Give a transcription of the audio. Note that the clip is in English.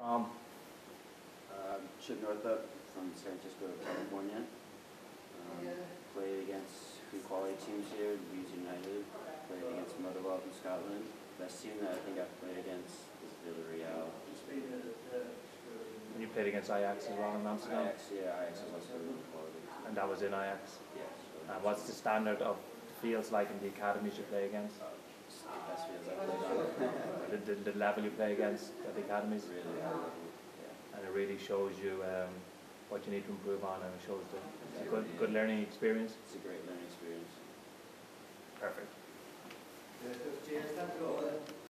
Chip Northup from San Francisco, California. Played against good quality teams here, Leeds United. Played against Motherwell in Scotland. Best team that I think I've played against is Villarreal in Spain. And you played against Ajax as well in Amsterdam? Ajax, yeah, Ajax is also really quality. And that was in Ajax? Yes. And what's the standard of fields like in the academies you play against? It's the best fields I've played on. The level you play against at the academies? Really high level, yeah. And it really shows you what you need to improve on, and it shows it's a good learning experience. It's a great learning experience. Perfect.